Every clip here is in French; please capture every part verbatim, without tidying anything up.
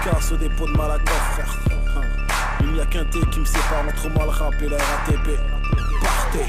Dédicace au dépôt de Malakoff, frère. Il n'y a qu'un T qui me sépare entre moi le rap et la R A T P. Partez.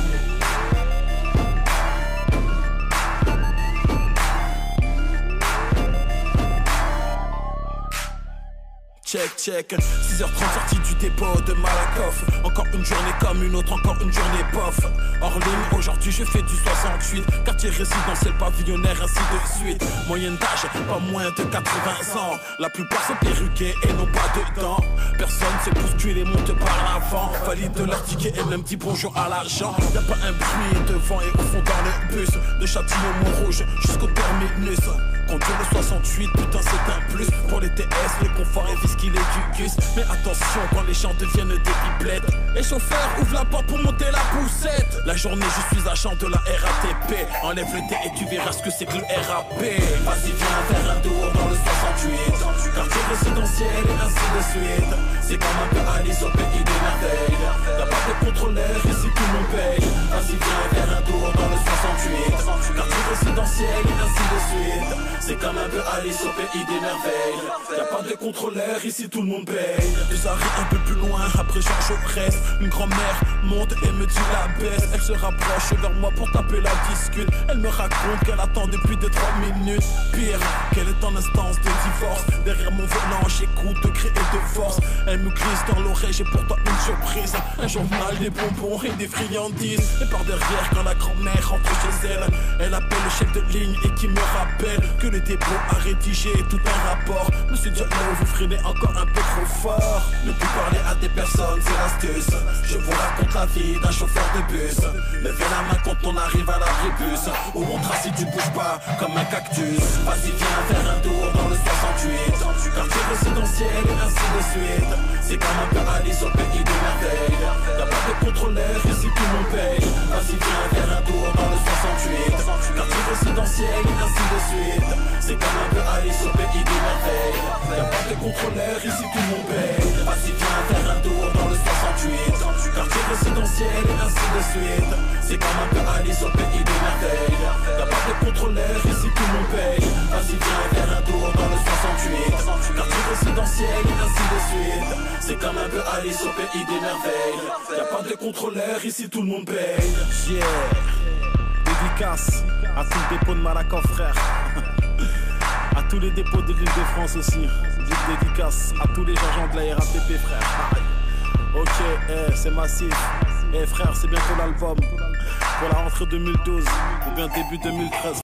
Check, check, six heures trente sortie du dépôt de Malakoff. Encore une journée comme une autre, encore une journée pof. Hors ligne, aujourd'hui je fais du soixante-huit. Quartier résidentiel, pavillonnaire, ainsi de suite. Moyenne d'âge, pas moins de quatre-vingts ans. La plupart sont perruqués et n'ont pas de dents. Personne se bouscule et monte par l'avant. Valide leur ticket et même dit bonjour à l'agent. Y'a pas un bruit devant et au fond dans le bus. De Châtillon-Montrouge jusqu'au terminus. Conduire le soixante-huit, putain c'est un plus. Pour les T S, le confort est visquil et du gus. Mais attention quand les gens deviennent des pipelettes. Les chauffeurs ouvrent la porte pour monter la poussette. La journée je suis agent de la R A T P. Enlève le T et tu verras ce que c'est que le R A P. Vas-y viens faire un tour dans le soixante-huit. Quartier résidentiel et ainsi de suite. C'est comme un peu Alice au pays des merveilles. Y'a pas de contrôleur ici tout le monde paye. Vas-y viens faire un tour dans le soixante-huit. Quartier résidentiel et ainsi de suite. C'est comme un peu Alice au pays des merveilles. Y'a pas de contrôleur, ici tout le monde paye. Deux arrêts un peu plus loin, après Jean Jaurès. Une grand-mère monte et me dit la baisse. Elle se rapproche vers moi pour taper la discute. Elle me raconte qu'elle attend depuis deux trois minutes. Pire, qu'elle est en instance de divorce. Derrière mon volant, j'écoute de cris et de force. Elle me glisse dans l'oreille, j'ai pourtant une surprise. Un journal, des bonbons et des friandises. Et par derrière, quand la grand-mère rentre chez elle, elle appelle le chef de ligne et qui me rappelle que le dépôt a rédigé tout un rapport. Monsieur Diallo, vous freinez encore un peu trop fort. Ne plus parler à des personnes, c'est l'astuce. Je vous raconte la vie d'un chauffeur de bus. Levez la main quand on arrive à l'abribus. Ou mon tracé, tu bouges pas comme un cactus. Vas-y viens faire un tour dans le soixante-huit. Quartier résidentiel et ainsi de suite. C'est comme un peu Alice au pays des merveilles. Y'a pas de contrôleur, ici tout le monde paye. Vas-y viens faire un tour dans le soixante-huit. Quartier résidentiel et ainsi de suite. C'est comme un peu Alice au pays des merveilles. Y'a pas de contrôleur, ici tout le monde paye. Vas-y viens faire un tour dans le soixante-huit. Quartier résidentiel et ainsi de suite. C'est comme un peu Alice au pays des merveilles. Y'a pas de contrôleur, ici tout le monde paye. Vas-y viens faire un tour dans le soixante-huit. Quartier résidentiel et ainsi de suite. C'est comme un peu Alice au pays des merveilles. Y'a pas de contrôleur, ici tout le monde paye. Yeah. Dédicace à tout le dépôt de Malakoff, frère. À tous les dépôts de l'île de France aussi. Dédicace à tous les agents de la R A T P, frère. Ok, eh, c'est massif. Eh frère, c'est bientôt l'album pour la rentrée deux mille douze ou bien début deux mille treize.